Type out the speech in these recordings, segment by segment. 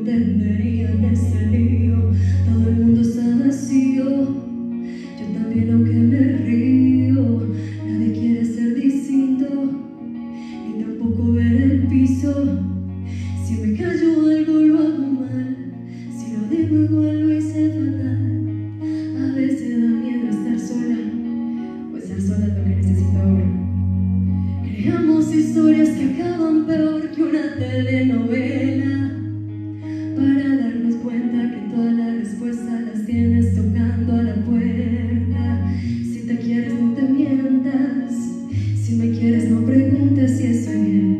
entendería en este lío. Todo el mundo está vacío, yo también aunque me río. Nadie quiere ser distinto, ni tampoco ver el piso. Si me callo algo lo hago mal, si lo digo igual lo hice fatal. A veces da miedo estar sola, pues estar sola es lo que necesito ahora. Creamos historias que acaban peor que una telenovela, para darnos cuenta que todas las respuestas las tienes tocando a la puerta. Si te quieres no te mientas, si me quieres no preguntes si estoy bien.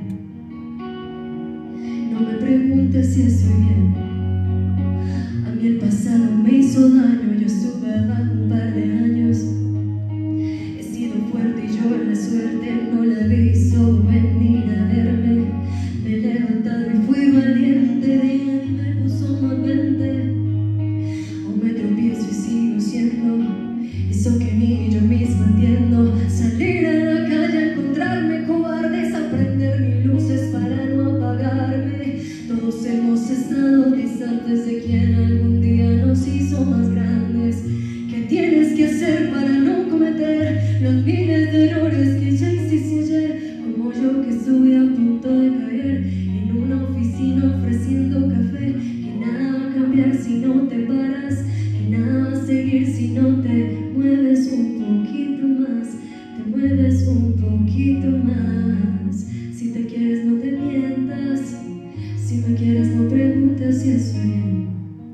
No me preguntes si estoy bien. A mí el pasado me hizo daño, yo estuve abajo un par de años. He sido fuerte y yo la suerte no la he visto venir a verme. Me he levantado y fui valiente, de ahí me puso más 20. O me tropiezo y sigo siendo eso que ni yo misma entiendo. Salir a la calle a encontrarme cobardes, aprender mis luces para no apagarme. Todos hemos estado distantes de quien algún día nos hizo más grandes. ¿Qué tienes que hacer para no cometer los miles de errores que ya hiciste ayer? Como yo que estuve a punto de caer en una oficina ofreciendo café. Que nada va a cambiar si no te paras, que nada va a seguir si no te mueves un poquito más, te mueves un poquito más. Si te quieres no te mientas, si me quieres no preguntes si estoy bien.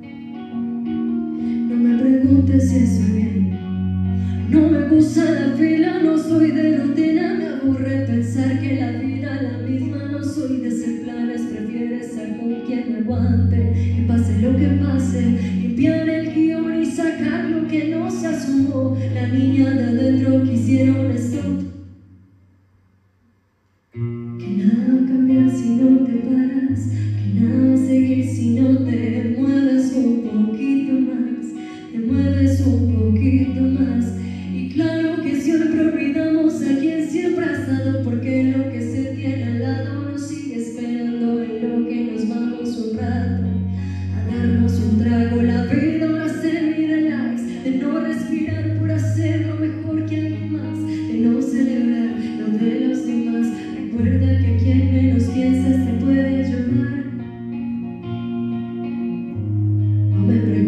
No me preguntes si estoy bien. No me gusta la fila, no soy de rutina. Me aburre pensar que la vida es la misma. No soy de hacer planes, prefiero estar con quien me aguante. Que pase lo que pase, limpiar el guión y sacar lo que no se asomó. La niña de adentro quisiera un stop. Que nada va a cambiar si no te paras, que nada va a seguir si no te mueves un poquito más, te mueves un poquito más. Y claro que siempre olvidamos a quien siempre ha estado, porque lo que se tiene al lado nos sigue esperando. En lo que nos vamos un rato a darnos un trago, la vida ahora se mide likes, de no respirar por hacer lo mejor que alguien más, de no celebrar lo de los demás. Recuerda que quien menos piensas te puede ayudar. No me